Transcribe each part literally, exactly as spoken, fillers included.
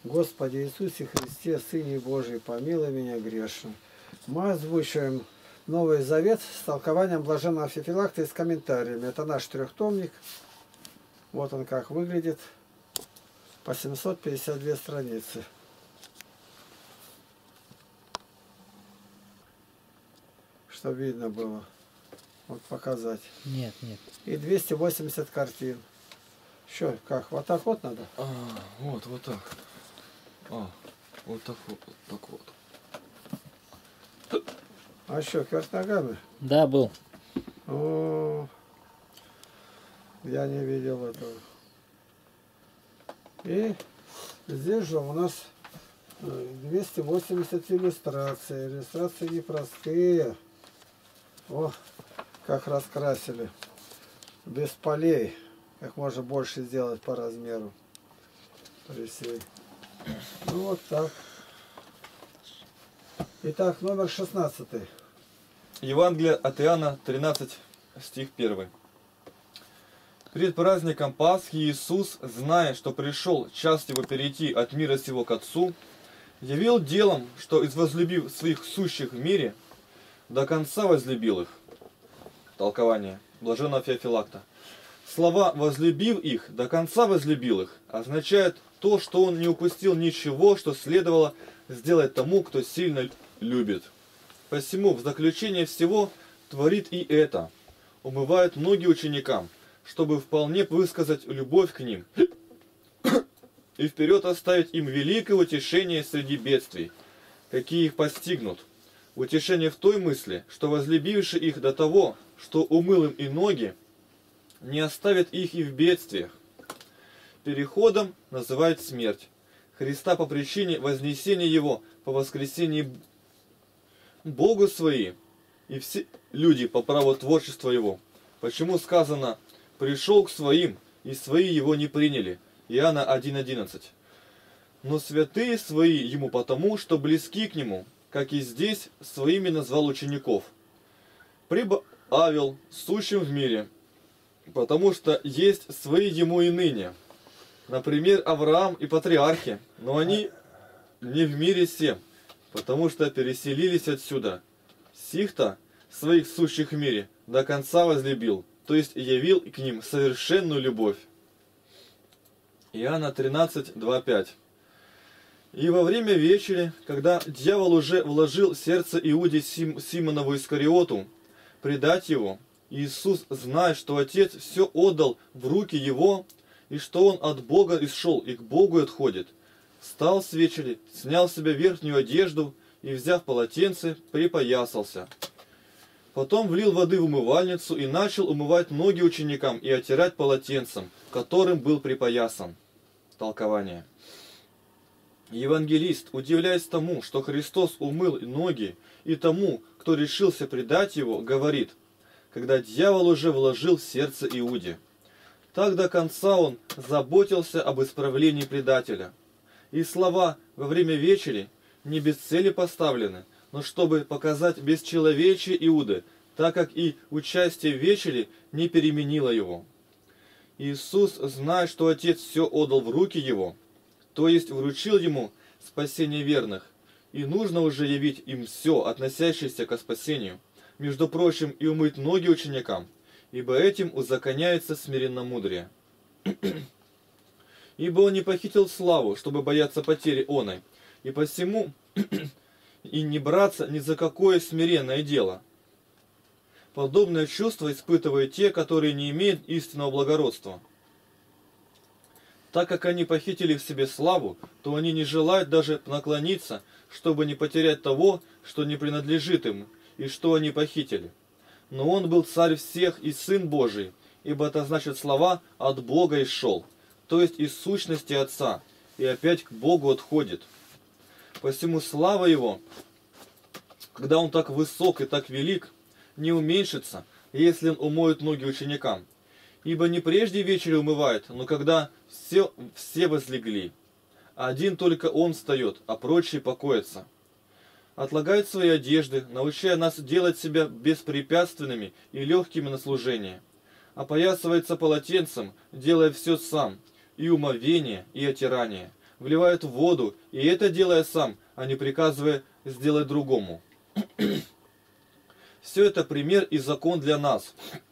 Господи Иисусе Христе, Сыне Божий, помилуй меня грешным. Мы озвучиваем Новый Завет с толкованием блаженного Феофилакта и с комментариями. Это наш трехтомник. Вот он как выглядит. По семьсот пятьдесят две страницы. Чтобы видно было. Вот показать. Нет, нет. И двести восемьдесят картин. Что, как? Вот так вот надо? А, вот, вот так. А, вот так вот, так вот. А что, кверх ногами? Да, был. О, я не видел этого. И здесь же у нас двести восемьдесят иллюстраций. Иллюстрации непростые. О, как раскрасили. Без полей. Как можно больше сделать по размеру. Присей. Ну вот так. Итак, номер шестнадцатый. Евангелие от Иоанна, тринадцать, стих первый. Перед праздником Пасхи Иисус, зная, что пришел час его перейти от мира сего к Отцу, явил делом, что из возлюбив своих сущих в мире, до конца возлюбил их. Толкование блаженного Феофилакта. Слова «возлюбив их», «до конца возлюбил их» означает то, что он не упустил ничего, что следовало сделать тому, кто сильно любит. Посему в заключение всего творит и это, умывает ноги ученикам, чтобы вполне высказать любовь к ним и вперед оставить им великое утешение среди бедствий, какие их постигнут. Утешение в той мысли, что возлюбивший их до того, что умыл им и ноги, не оставит их и в бедствиях. Переходом называют смерть Христа по причине вознесения Его по воскресении Богу свои и все люди по праву творчества Его. Почему сказано «пришел к своим, и свои Его не приняли» Иоанна один одиннадцать. Но святые свои Ему потому, что близки к Нему, как и здесь своими назвал учеников. Прибавил сущим в мире, потому что есть свои Ему и ныне. Например, Авраам и патриархи, но они не в мире сем, потому что переселились отсюда. Сих-то, своих сущих в мире, до конца возлюбил, то есть явил к ним совершенную любовь. Иоанна тринадцать, два пять. И во время вечери, когда дьявол уже вложил в сердце Иуде Сим, Симонову Искариоту предать его, Иисус, зная, что Отец все отдал в руки его, и что он от Бога исшел и к Богу отходит, встал с вечери, снял с себя верхнюю одежду и, взяв полотенце, припоясался. Потом влил воды в умывальницу и начал умывать ноги ученикам и оттирать полотенцем, которым был припоясан. Толкование. Евангелист, удивляясь тому, что Христос умыл ноги, и тому, кто решился предать его, говорит, когда дьявол уже вложил в сердце Иуде. Так до конца он заботился об исправлении предателя. И слова «во время вечери» не без цели поставлены, но чтобы показать бесчеловечие Иуды, так как и участие в вечере не переменило его. Иисус, зная, что Отец все отдал в руки Его, то есть вручил Ему спасение верных, и нужно уже явить им все, относящееся к спасению, между прочим, и умыть ноги ученикам, ибо этим узаконяется смиренномудрие. Ибо он не похитил славу, чтобы бояться потери оной, и посему и не браться ни за какое смиренное дело. Подобное чувство испытывают те, которые не имеют истинного благородства. Так как они похитили в себе славу, то они не желают даже наклониться, чтобы не потерять того, что не принадлежит им, и что они похитили. Но он был царь всех и сын Божий, ибо это значит слова «от Бога и шел», то есть из сущности Отца, и опять к Богу отходит. Посему слава Его, когда Он так высок и так велик, не уменьшится, если Он умоет ноги ученикам. Ибо не прежде вечери умывает, но когда все, все возлегли. Один только Он встает, а прочие покоятся. Отлагает свои одежды, научая нас делать себя беспрепятственными и легкими на служение. Опоясывается полотенцем, делая все сам, и умовение, и отирание. вливает в воду, и это делая сам, а не приказывая сделать другому. Все это пример и закон для нас.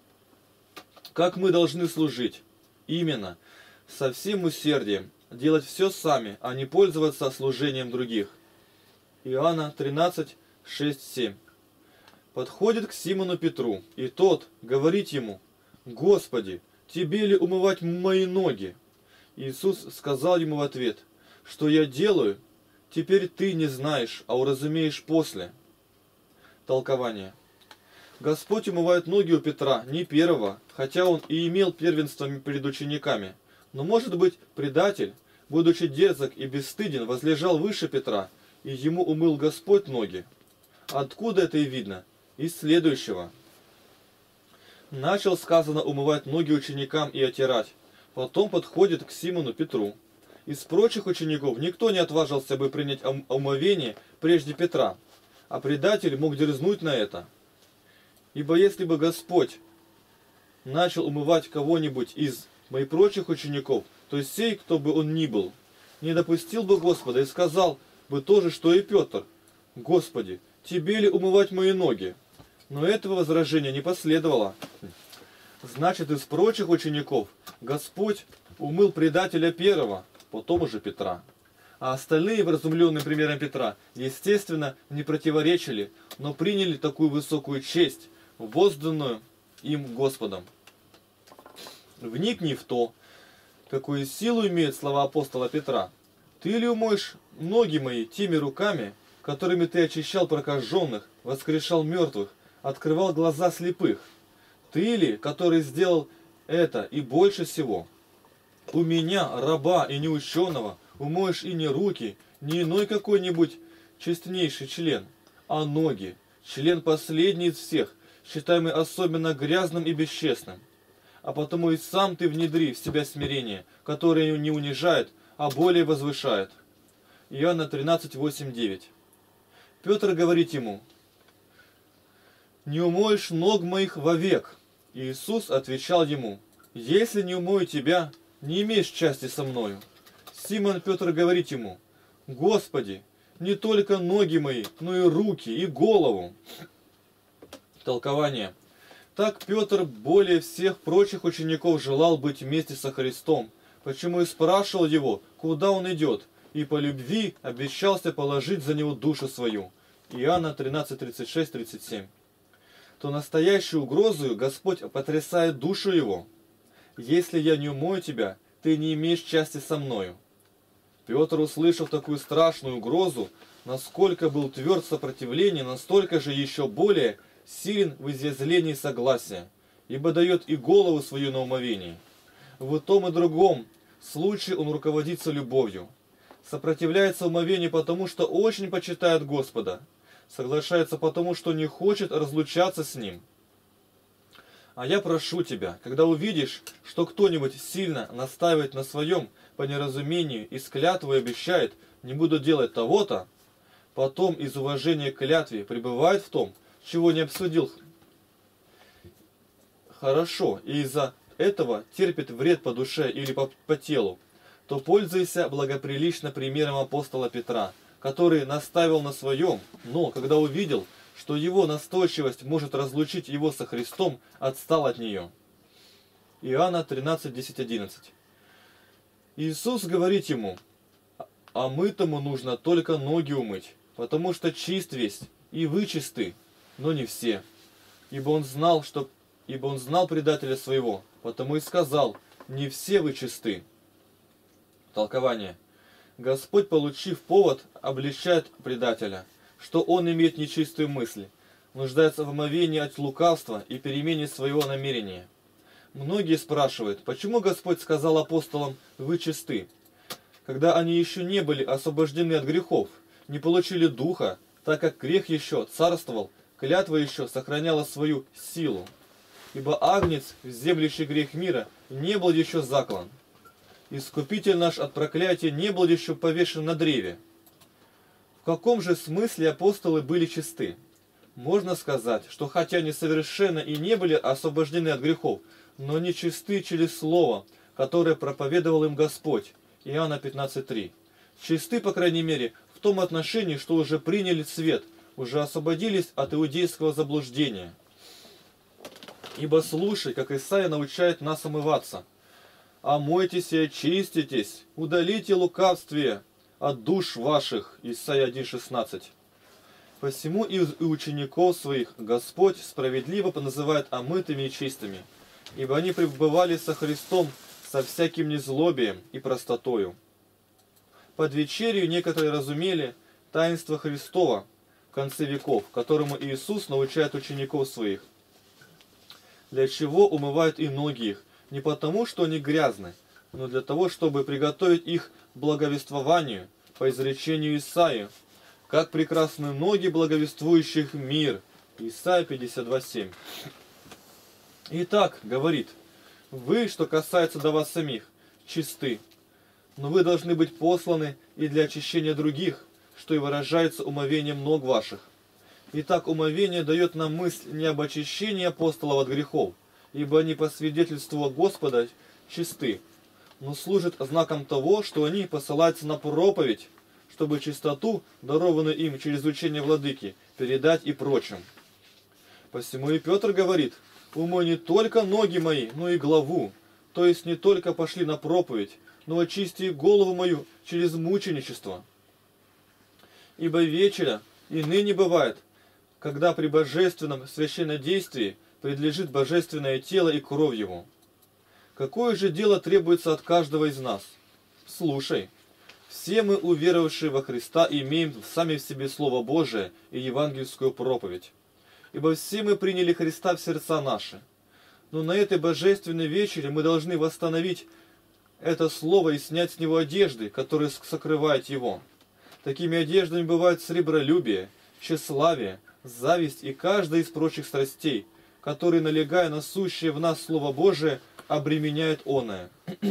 Как мы должны служить? Именно, со всем усердием, делать все сами, а не пользоваться служением других. Иоанна тринадцать, шесть, семь. Подходит к Симону Петру, и тот говорит ему: «Господи, тебе ли умывать мои ноги?» Иисус сказал ему в ответ: «Что я делаю, теперь ты не знаешь, а уразумеешь после». Толкование. Господь умывает ноги у Петра, не первого, хотя он и имел первенство перед учениками. Но, может быть, предатель, будучи дерзок и бесстыден, возлежал выше Петра, и ему умыл Господь ноги. Откуда это и видно? Из следующего. Начал, сказано, умывать ноги ученикам и отирать. Потом подходит к Симону Петру. Из прочих учеников никто не отважился бы принять омовение прежде Петра, а предатель мог дерзнуть на это. Ибо если бы Господь начал умывать кого-нибудь из моих прочих учеников, то сей, кто бы он ни был, не допустил бы Господа и сказал бы то же, что и Петр: «Господи, тебе ли умывать мои ноги?» Но этого возражения не последовало. Значит, из прочих учеников Господь умыл предателя первого, потом уже Петра. А остальные, вразумленные примером Петра, естественно, не противоречили, но приняли такую высокую честь, возданную им Господом. Вникни в то, какую силу имеют слова апостола Петра. «Ты ли умоешь ноги мои теми руками, которыми ты очищал прокаженных, воскрешал мертвых, открывал глаза слепых? Ты ли, который сделал это и больше всего? У меня, раба и неученого, умоешь и не руки, не иной какой-нибудь честнейший член, а ноги, член последний из всех, считаемый особенно грязным и бесчестным. А потому и сам ты внедри в себя смирение, которое не унижает, а более возвышает». Иоанна тринадцать, восемь, девять. Петр говорит ему: «Не умоешь ног моих вовек». Иисус отвечал ему: «Если не умою тебя, не имеешь части со мною». Симон Петр говорит ему: «Господи, не только ноги мои, но и руки, и голову». Толкование. Так Петр более всех прочих учеников желал быть вместе со Христом, почему и спрашивал его, куда он идет, и по любви обещался положить за него душу свою. Иоанна тринадцать, тридцать шесть, тридцать семь. То настоящую угрозу Господь потрясает душу его. «Если я не умою тебя, ты не имеешь части со мною». Петр, услышав такую страшную угрозу, насколько был тверд в сопротивлении, настолько же еще более силен в изъязвлении согласия, ибо дает и голову свою на умовении. В том и другом случае он руководится любовью. Сопротивляется умовению потому, что очень почитает Господа. Соглашается потому, что не хочет разлучаться с Ним. А я прошу тебя, когда увидишь, что кто-нибудь сильно настаивает на своем по неразумению и с клятвой обещает: «Не буду делать того-то», потом из уважения к клятве пребывает в том, чего не обсудил хорошо, и из-за этого терпит вред по душе или по, по телу, то пользуйся благоприлично примером апостола Петра, который наставил на своем, но, когда увидел, что его настойчивость может разлучить его со Христом, отстал от нее. Иоанна тринадцать, десять, одиннадцать. Иисус говорит ему: «А мытому нужно только ноги умыть, потому что чист весь, и вы чисты, но не все. Ибо он знал, что, ибо он знал предателя своего, потому и сказал: не все вы чисты». Толкование. Господь, получив повод, обличает предателя, что он имеет нечистую мысль, нуждается в омовении от лукавства и перемене своего намерения. Многие спрашивают, почему Господь сказал апостолам: «Вы чисты», когда они еще не были освобождены от грехов, не получили духа, так как грех еще царствовал, клятва еще сохраняла свою силу. Ибо агнец, вземлющий грех мира, не был еще заклан. Искупитель наш от проклятия не был еще повешен на древе. В каком же смысле апостолы были чисты? Можно сказать, что хотя они совершенно и не были освобождены от грехов, но не чисты через слово, которое проповедовал им Господь. Иоанна пятнадцать, три. чисты, по крайней мере, в том отношении, что уже приняли свет, уже освободились от иудейского заблуждения. Ибо слушай, как Исаия научает нас омываться. «Омойтесь и очиститесь, удалите лукавствие от душ ваших». Исайя один шестнадцать. «Посему и учеников своих Господь справедливо называет омытыми и чистыми, ибо они пребывали со Христом со всяким незлобием и простотою». Под вечерью некоторые разумели таинство Христова в конце веков, которому Иисус научает учеников своих. Для чего умывают и ноги их? Не потому, что они грязны, но для того, чтобы приготовить их к благовествованию, по изречению Исаии, как прекрасны ноги благовествующих мир. Исайя пятьдесят два семь. Итак, говорит, вы, что касается до вас самих, чисты, но вы должны быть посланы и для очищения других, что и выражается умовением ног ваших. Итак, умовение дает нам мысль не об очищении апостолов от грехов, ибо они по свидетельству Господа чисты, но служат знаком того, что они посылаются на проповедь, чтобы чистоту, дарованную им через учение владыки, передать и прочим. Посему и Петр говорит, «Умой не только ноги мои, но и главу, то есть не только пошли на проповедь, но очисти голову мою через мученичество». Ибо вечеря и ныне бывает, когда при божественном священнодействии предлежит божественное тело и кровь его. Какое же дело требуется от каждого из нас? Слушай, все мы, уверовавшие во Христа, имеем сами в себе Слово Божие и евангельскую проповедь. Ибо все мы приняли Христа в сердца наши. Но на этой божественной вечере мы должны восстановить это Слово и снять с него одежды, которые сокрывают его. Такими одеждами бывают сребролюбие, тщеславие, зависть и каждая из прочих страстей, которые, налегая на сущее в нас Слово Божие, обременяют оное.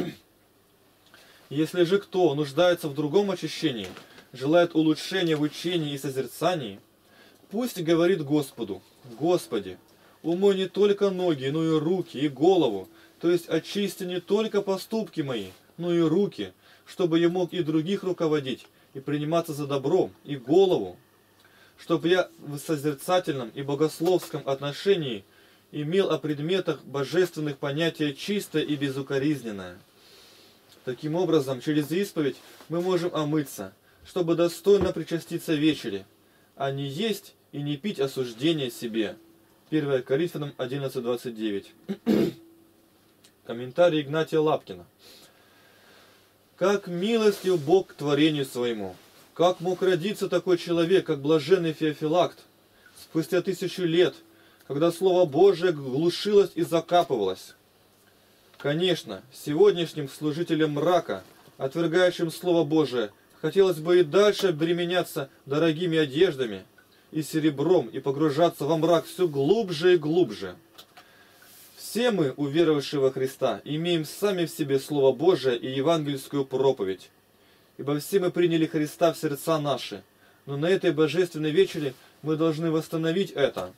Если же кто нуждается в другом очищении, желает улучшения в учении и созерцании, пусть говорит Господу: Господи, умой не только ноги, но и руки, и голову, то есть очисти не только поступки мои, но и руки, чтобы я мог и других руководить, и приниматься за добро, и голову, чтобы я в созерцательном и богословском отношении имел о предметах божественных понятия чистое и безукоризненное. Таким образом, через исповедь мы можем омыться, чтобы достойно причаститься вечере, а не есть и не пить осуждение себе. первое Коринфянам одиннадцать двадцать девять. Комментарий Игнатия Лапкина. Как милостив Бог к творению своему! Как мог родиться такой человек, как блаженный Феофилакт, спустя тысячу лет, когда Слово Божие глушилось и закапывалось? Конечно, сегодняшним служителям мрака, отвергающим Слово Божие, хотелось бы и дальше обременяться дорогими одеждами и серебром и погружаться во мрак все глубже и глубже. Все мы, уверовавшие во Христа, имеем сами в себе Слово Божие и евангельскую проповедь. Ибо все мы приняли Христа в сердца наши, но на этой божественной вечере мы должны восстановить это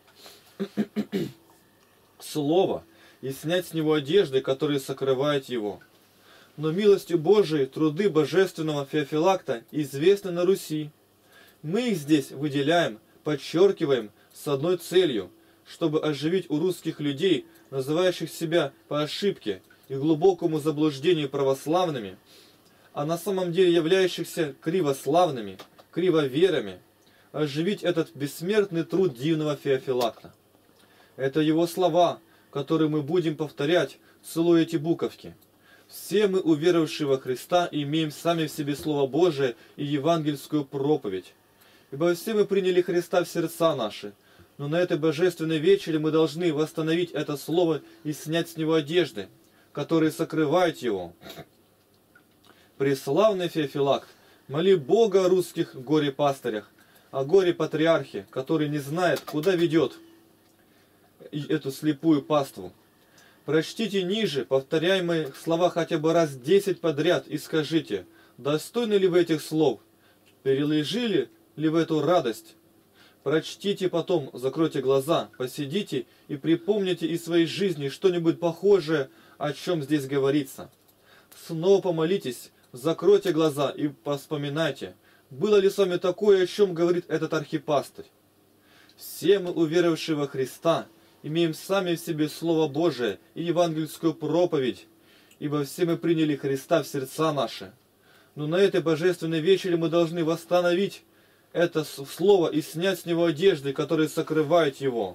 Слово и снять с него одежды, которые сокрывают его. Но милостью Божией труды божественного Феофилакта известны на Руси. Мы их здесь выделяем, подчеркиваем с одной целью, чтобы оживить у русских людей, называющих себя по ошибке и глубокому заблуждению православными, а на самом деле являющихся кривославными, кривоверами, оживить этот бессмертный труд дивного Феофилакта. Это его слова, которые мы будем повторять, целуя эти буковки. Все мы, уверовавшие во Христа, имеем сами в себе Слово Божие и евангельскую проповедь. Ибо все мы приняли Христа в сердца наши, но на этой божественной вечере мы должны восстановить это Слово и снять с него одежды, которые сокрывают его. Преславный Феофилакт, моли Бога о русских горе-пастырях, о горе-патриархе, который не знает, куда ведет эту слепую паству. Прочтите ниже повторяемые слова хотя бы раз десять подряд и скажите, достойны ли вы этих слов, перележили ли в эту радость. Прочтите потом, закройте глаза, посидите и припомните из своей жизни что-нибудь похожее, о чем здесь говорится. Снова помолитесь, закройте глаза и вспоминайте, было ли с вами такое, о чем говорит этот архипастырь. Все мы, уверовавшие во Христа, имеем сами в себе Слово Божие и евангельскую проповедь, ибо все мы приняли Христа в сердца наши. Но на этой божественной вечере мы должны восстановить это Слово и снять с него одежды, которые сокрывают его.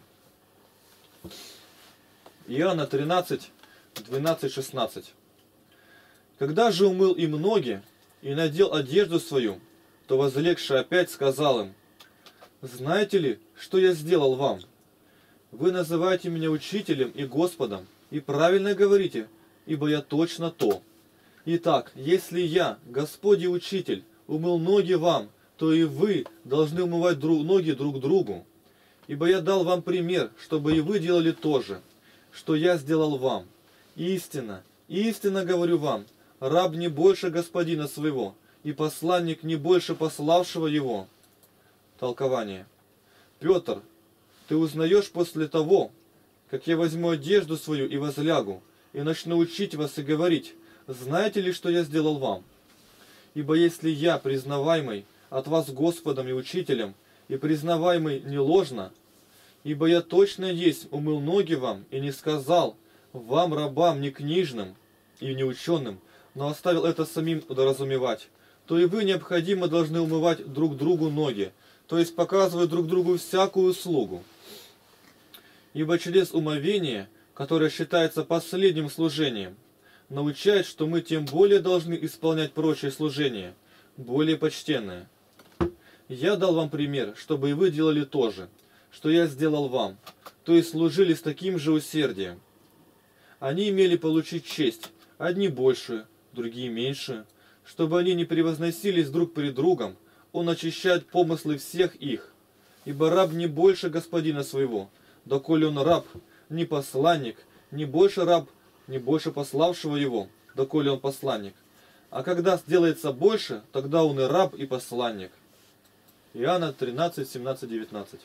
Иоанна тринадцать, двенадцать, шестнадцать. Когда же умыл им ноги и надел одежду свою, то возлегший опять сказал им: «Знаете ли, что я сделал вам? Вы называете меня учителем и Господом, и правильно говорите, ибо я точно то. Итак, если я, Господь и Учитель, умыл ноги вам, то и вы должны умывать друг, ноги друг другу. Ибо я дал вам пример, чтобы и вы делали то же, что я сделал вам. Истинно, истинно говорю вам, раб не больше господина своего, и посланник не больше пославшего его». Толкование. Петр, ты узнаешь после того, как я возьму одежду свою и возлягу, и начну учить вас и говорить: знаете ли, что я сделал вам? Ибо если я, признаваемый от вас Господом и Учителем, и признаваемый не ложно, ибо я точно есть умыл ноги вам, и не сказал вам, рабам, не книжным и не ученым, но оставил это самим доразумевать, то и вы необходимо должны умывать друг другу ноги, то есть показывать друг другу всякую услугу. Ибо через умовение, которое считается последним служением, научает, что мы тем более должны исполнять прочие служения, более почтенные. Я дал вам пример, чтобы и вы делали то же, что я сделал вам, то есть служили с таким же усердием. Они имели получить честь, одни большую, другие меньшую, чтобы они не превозносились друг пред другом. Он очищает помыслы всех их, ибо раб не больше господина своего, доколе он раб, не посланник, не больше раб, не больше пославшего его, доколе он посланник. А когда сделается больше, тогда он и раб, и посланник. Иоанна тринадцать, семнадцать, девятнадцать.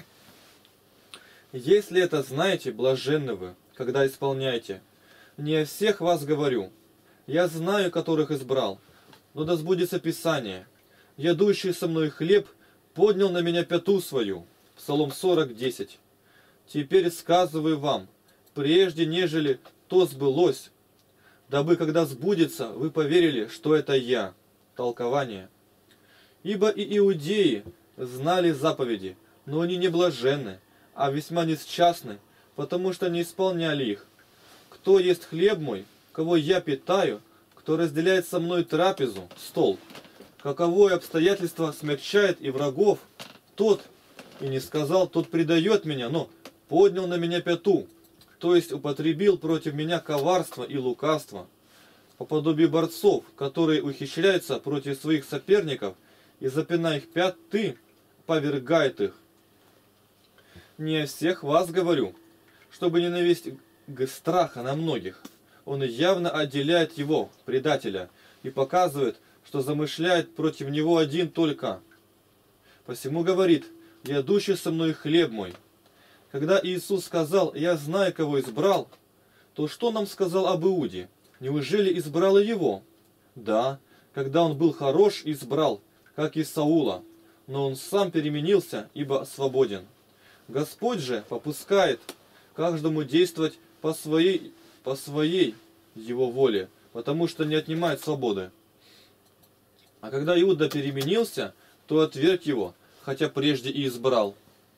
Если это знаете, блаженны вы, когда исполняете. Не о всех вас говорю. Я знаю, которых избрал, но да сбудется Писание. Ядущий со мной хлеб поднял на меня пяту свою. Псалом сорок, десять. Теперь сказываю вам, прежде нежели то сбылось, дабы, когда сбудется, вы поверили, что это я. Толкование. Ибо и иудеи знали заповеди, но они не блаженны, а весьма несчастны, потому что не исполняли их. Кто ест хлеб мой, кого я питаю, кто разделяет со мной трапезу, стол, каковое обстоятельство смягчает и врагов, тот, и не сказал, тот предает меня, но поднял на меня пяту, то есть употребил против меня коварство и лукавство, по подобию борцов, которые ухищряются против своих соперников и, запиная их пяты, повергает их. Не о всех вас говорю, чтобы не навести страха на многих. Он явно отделяет его, предателя, и показывает, что замышляет против него один только. Посему говорит: «Ядущий со мной хлеб мой». Когда Иисус сказал: «Я знаю, кого избрал», то что нам сказал об Иуде? Неужели избрал и его? Да, когда он был хорош, избрал, как и Саула, но он сам переменился, ибо свободен. Господь же попускает каждому действовать по своей, по своей его воле, потому что не отнимает свободы. А когда Иуда переменился, то отверг его, хотя прежде и избрал.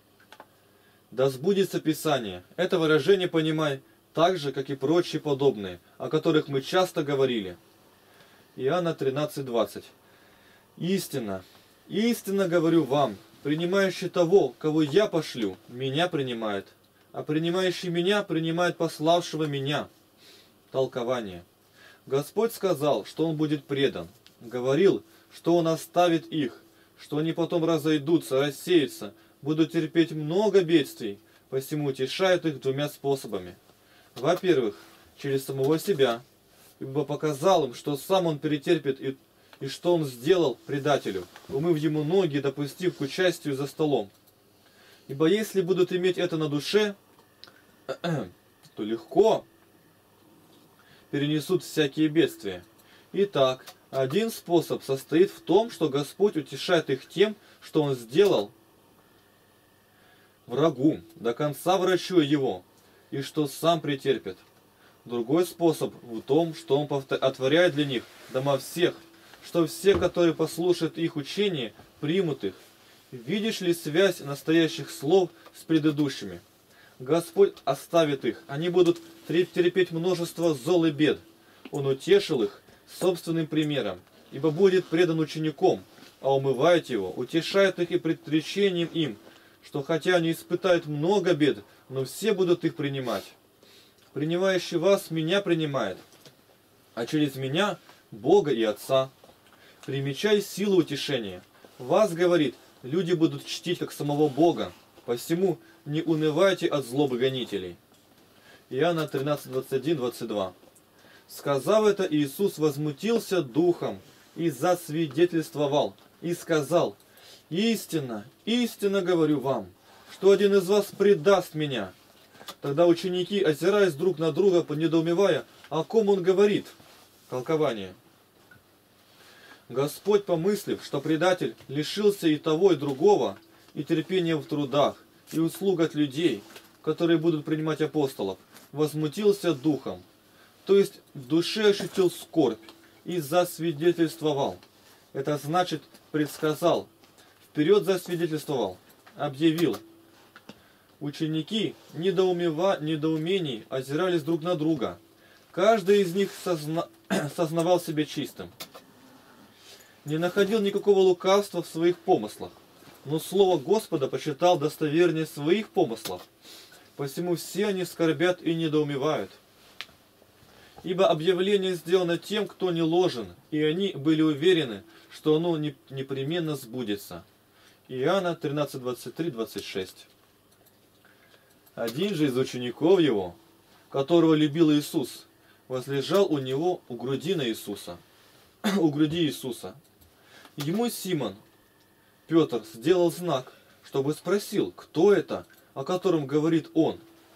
Да сбудется Писание. Это выражение понимай так же, как и прочие подобные, о которых мы часто говорили. Иоанна тринадцать, двадцать. Истинно, истинно говорю вам, принимающий того, кого я пошлю, меня принимает, а принимающий меня принимает пославшего меня. Толкование. Господь сказал, что он будет предан. Говорил, что он оставит их, что они потом разойдутся, рассеются, будут терпеть много бедствий, посему утешает их двумя способами. Во-первых, через самого себя, ибо показал им, что сам он перетерпит и, и что он сделал предателю, умыв ему ноги и допустив к участию за столом. Ибо если будут иметь это на душе, то легко перенесут всякие бедствия. Итак, Один способ состоит в том, что Господь утешает их тем, что Он сделал врагу, до конца врачуя его, и что сам претерпит. Другой способ в том, что Он отворяет для них дома всех, что все, которые послушают их учение, примут их. Видишь ли связь настоящих слов с предыдущими? Господь оставит их, они будут терпеть множество зол и бед. Он утешил их собственным примером, ибо будет предан учеником, а умывает его, утешает их и предречением им, что хотя они испытают много бед, но все будут их принимать. Принимающий вас меня принимает, а через меня Бога и Отца. Примечай силу утешения. Вас, говорит, люди будут чтить как самого Бога, посему не унывайте от злобы гонителей. Иоанна тринадцать, двадцать один, двадцать два. Сказав это, Иисус возмутился духом и засвидетельствовал, и сказал: «Истинно, истинно говорю вам, что один из вас предаст меня». Тогда ученики, озираясь друг на друга, недоумевая, о ком он говорит. Толкование. Господь, помыслив, что предатель лишился и того, и другого, и терпения в трудах, и услуг от людей, которые будут принимать апостолов, возмутился духом, то есть в душе ощутил скорбь и засвидетельствовал. Это значит предсказал, вперед засвидетельствовал, объявил. Ученики недоумева, недоумений озирались друг на друга. Каждый из них созна... сознавал себя чистым. Не находил никакого лукавства в своих помыслах, но слово Господа почитал достовернее своих помыслов. Посему все они скорбят и недоумевают. Ибо объявление сделано тем, кто не ложен, и они были уверены, что оно непременно сбудется. Иоанна тринадцать, двадцать три, двадцать шесть. Один же из учеников его, которого любил Иисус, возлежал у него у груди на Иисуса, у груди Иисуса. Ему Симон, Петр, сделал знак, чтобы спросил, кто это, о котором говорит он.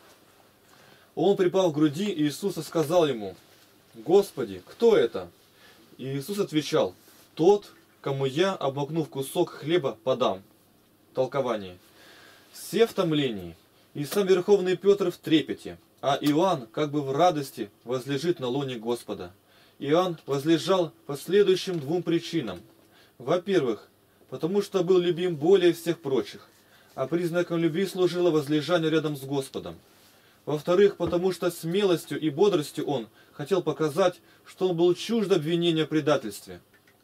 Он, припав к груди Иисуса, сказал ему: «Господи, кто это?» И Иисус отвечал: «Тот, кому я, обмакнув кусок хлеба, подам». Толкование. Все в томлении, и сам Верховный Петр в трепете, а Иоанн как бы в радости возлежит на лоне Господа. Иоанн возлежал по следующим двум причинам. Во-первых, потому что был любим более всех прочих, а признаком любви служило возлежание рядом с Господом. Во-вторых, потому что смелостью и бодростью он хотел показать, что он был чужд обвинения в предательстве.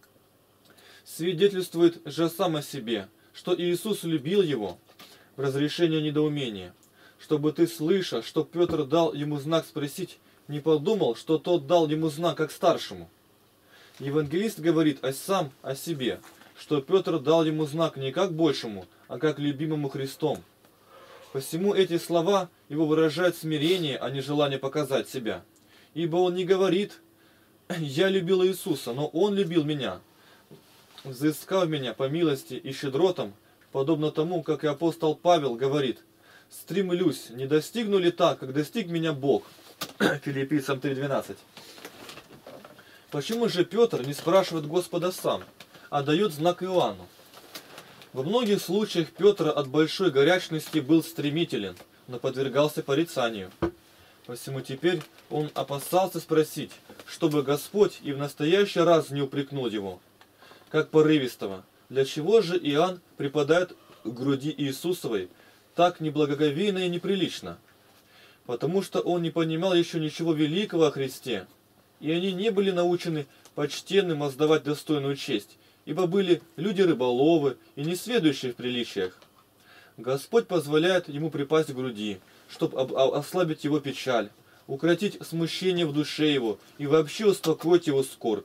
Свидетельствует же сам о себе, что Иисус любил его в разрешение недоумения, чтобы ты, слыша, что Петр дал ему знак спросить, не подумал, что тот дал ему знак как старшему. Евангелист говорит о сам о себе, что Петр дал ему знак не как большему, а как любимому Христом. Посему эти слова его выражают смирение, а не желание показать себя. Ибо он не говорит: «Я любил Иисуса, но Он любил меня, взыскав меня по милости и щедротам», подобно тому, как и апостол Павел говорит: «Стремлюсь, не достигну ли так, как достиг меня Бог». Филиппийцам три двенадцать. Почему же Петр не спрашивает Господа сам, а дает знак Иоанну? Во многих случаях Петр от большой горячности был стремителен, но подвергался порицанию. Посему теперь он опасался спросить, чтобы Господь и в настоящий раз не упрекнул его, как порывистого. Для чего же Иоанн припадает к груди Иисусовой так неблагоговейно и неприлично? Потому что он не понимал еще ничего великого о Христе, и они не были научены почтенным воздавать достойную честь, ибо были люди рыболовы и несведущие в приличиях. Господь позволяет ему припасть к груди, чтобы ослабить его печаль, укротить смущение в душе его и вообще успокоить его скорбь.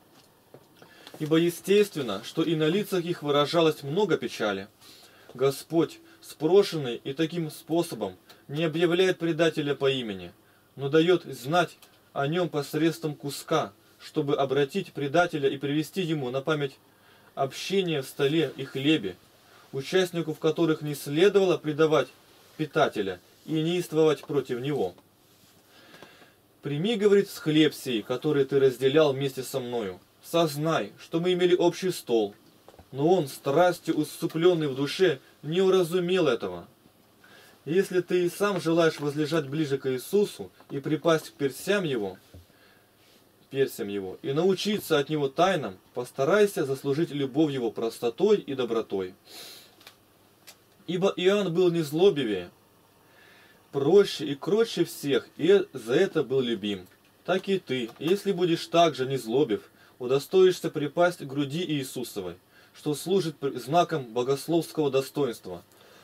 Ибо естественно, что и на лицах их выражалось много печали. Господь, спрошенный и таким способом, не объявляет предателя по имени, но дает знать о нем посредством куска, чтобы обратить предателя и привести ему на память общение в столе и хлебе, участнику в которых не следовало предавать питателя и неистовать против него. «Прими, — говорит, — с хлеб сей, который ты разделял вместе со мною, сознай, что мы имели общий стол, но он, страстью усыпленный в душе, не уразумел этого. Если ты и сам желаешь возлежать ближе к Иисусу и припасть к перстям Его, перстям Его, и научиться от Него тайнам, постарайся заслужить любовь Его простотой и добротой. Ибо Иоанн был незлобивее, проще и кротче всех, и за это был любим. Так и ты, если будешь так же незлобив, удостоишься припасть к груди Иисусовой, что служит знаком богословского достоинства.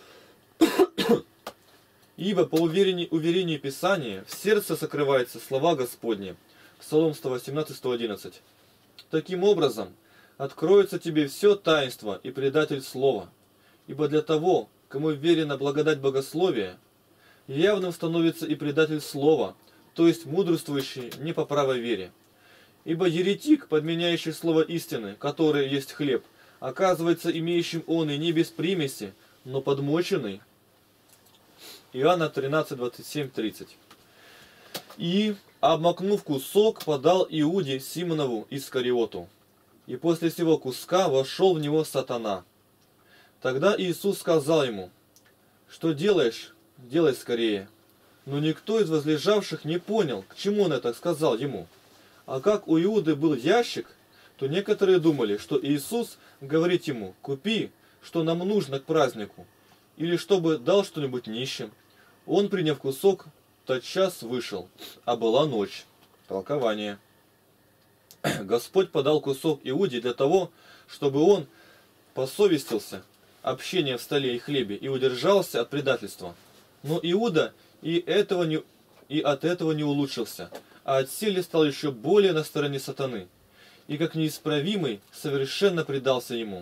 Ибо по уверению, уверению Писания в сердце сокрываются слова Господни. Псалом сто восемнадцать, сто одиннадцать. Таким образом, откроется тебе все таинство и предатель слова. Ибо для того, кому верена благодать богословия, явным становится и предатель слова, то есть мудрствующий не по правой вере. Ибо еретик, подменяющий слово истины, которое есть хлеб, оказывается имеющим он и не без примеси, но подмоченный. Иоанна тринадцать, двадцать семь, тридцать. И, обмакнув кусок, подал Иуде Симонову Искариоту. И после сего куска вошел в него сатана. Тогда Иисус сказал ему: что делаешь, делай скорее. Но никто из возлежавших не понял, к чему он это сказал ему. А как у Иуды был ящик, то некоторые думали, что Иисус говорит ему: купи, что нам нужно к празднику, или чтобы дал что-нибудь нищим. Он, приняв кусок, тотчас вышел, а была ночь. Толкование. Господь подал кусок Иуде для того, чтобы он посовестился общения в столе и хлебе и удержался от предательства. Но Иуда и, этого не, и от этого не улучшился, а отселе стал еще более на стороне сатаны, и как неисправимый совершенно предался ему.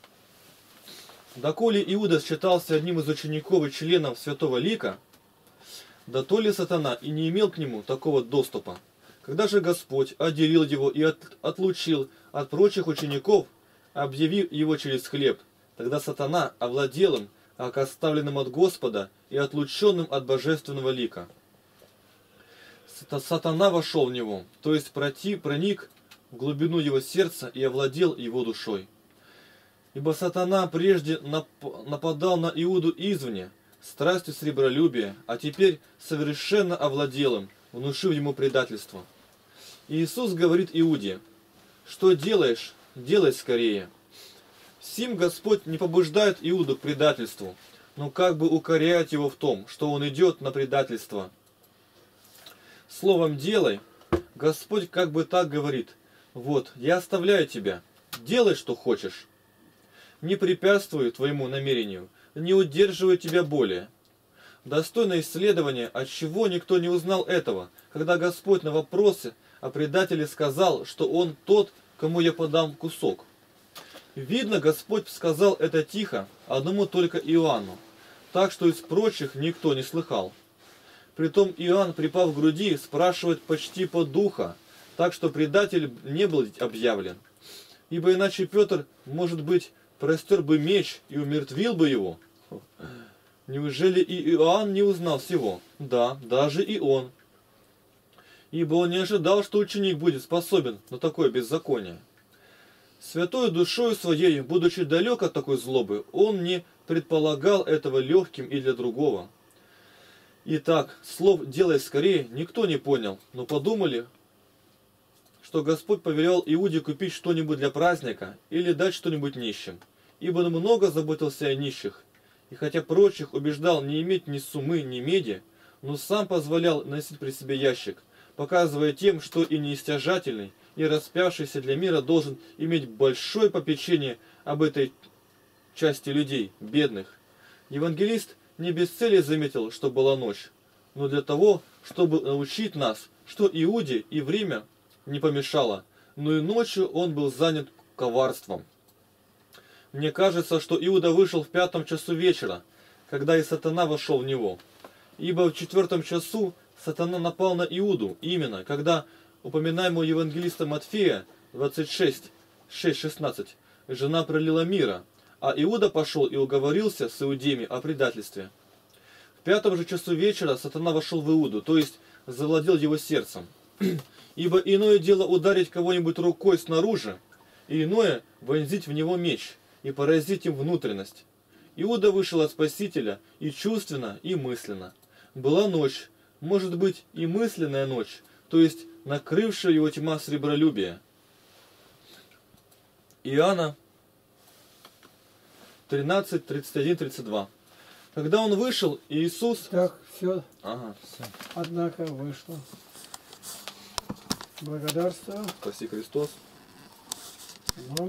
Доколе Иуда считался одним из учеников и членов святого лика, да то ли сатана и не имел к нему такого доступа. Когда же Господь отделил его и от, отлучил от прочих учеников, объявив его через хлеб, тогда сатана овладел им, как оставленным от Господа и отлученным от божественного лика. Сатана вошел в него, то есть проник в глубину его сердца и овладел его душой. Ибо сатана прежде нападал на Иуду извне, страстью сребролюбия, а теперь совершенно овладел им, внушив ему предательство. Иисус говорит Иуде: что делаешь, делай скорее. Сим Господь не побуждает Иуду к предательству, но как бы укоряет его в том, что он идет на предательство. Словом «делай» Господь как бы так говорит: вот, я оставляю тебя, делай, что хочешь. Не препятствую твоему намерению, не удерживаю тебя более. Достойно исследования, отчего никто не узнал этого, когда Господь на вопросы о предателе сказал, что он тот, кому я подам кусок. Видно, Господь сказал это тихо, одному только Иоанну, так что из прочих никто не слыхал. Притом Иоанн, припав к груди, спрашивает почти по духа, так что предатель не был объявлен. Ибо иначе Петр, может быть, простер бы меч и умертвил бы его. Неужели и Иоанн не узнал всего? Да, даже и он. Ибо он не ожидал, что ученик будет способен на такое беззаконие. Святой душою своей, будучи далек от такой злобы, он не предполагал этого легким и для другого. Итак, слов «делай скорее» никто не понял, но подумали, что Господь повелел Иуде купить что-нибудь для праздника или дать что-нибудь нищим, ибо он много заботился о нищих, и хотя прочих убеждал не иметь ни сумы, ни меди, но сам позволял носить при себе ящик, показывая тем, что и неистяжательный, и распявшийся для мира должен иметь большое попечение об этой части людей, бедных. Евангелист не без цели заметил, что была ночь, но для того, чтобы научить нас, что Иуде и время не помешало, но и ночью он был занят коварством. Мне кажется, что Иуда вышел в пятом часу вечера, когда и сатана вошел в него. Ибо в четвертом часу сатана напал на Иуду, именно, когда упоминаемого евангелиста Матфея двадцать шесть, шесть шестнадцать, жена пролила мира, а Иуда пошел и уговорился с иудеями о предательстве. В пятом же часу вечера сатана вошел в Иуду, то есть завладел его сердцем. Ибо иное дело ударить кого-нибудь рукой снаружи, и иное вонзить в него меч и поразить им внутренность. Иуда вышел от Спасителя и чувственно, и мысленно. Была ночь, может быть и мысленная ночь, то есть накрывшая его тьма сребролюбия. Иоанна тринадцать, тридцать один, тридцать два. Когда он вышел, Иисус... Так, все, Ага, все. однако, вышло. Благодарствую. Спаси Христос. Ну,